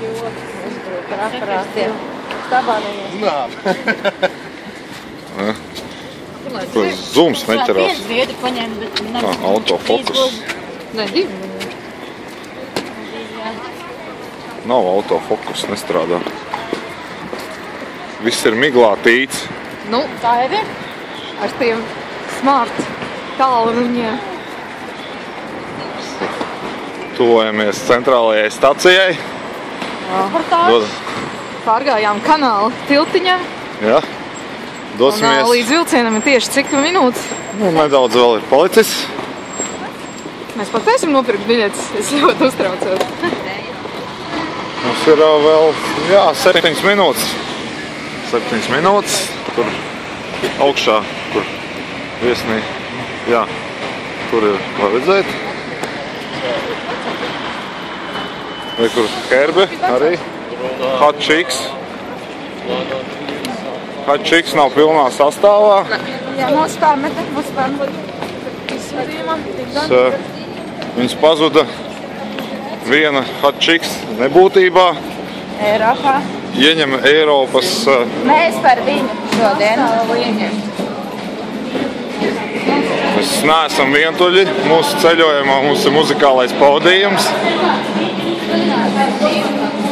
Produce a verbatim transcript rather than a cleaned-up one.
Kur zooms neķerās. Ā, autofokus. Nē, divi. Nav autofokus, nestrādā. Viss ir miglā tīts. Nu, tā ir ir. Ar tiem smart tālruņiem. Tuvojamies centrālajai stacijai. Dod. Pārgājām kanālu tiltiņam. Jā. Dosimies. Un līdz vilcienam ir tieši cik minūtes? Nu, nedaudz vēl ir palicis. Mēs pat pēsim nopirkt biļetes. Es ļoti uztraucos. Mums ir vēl, jā, septiņas minūtes. Septiņas minūtes. Tur augšā, kur viesnī. Jā, tur ir, var redzēt. Vai kur herbe arī. Hatčiks. Hatčiks nav pilnā sastāvā. Jā, mūsu pārmete, mūsu pārmete. Izsvarījumā. Viņas pazuda viena Hatčiks nebūtībā. Eiropā. Ieņem Eiropas... Mēs par viņu šodien ieņem. Mēs neesam vientuļi. Mūsu ceļojumā mums ir muzikālais pavadījums.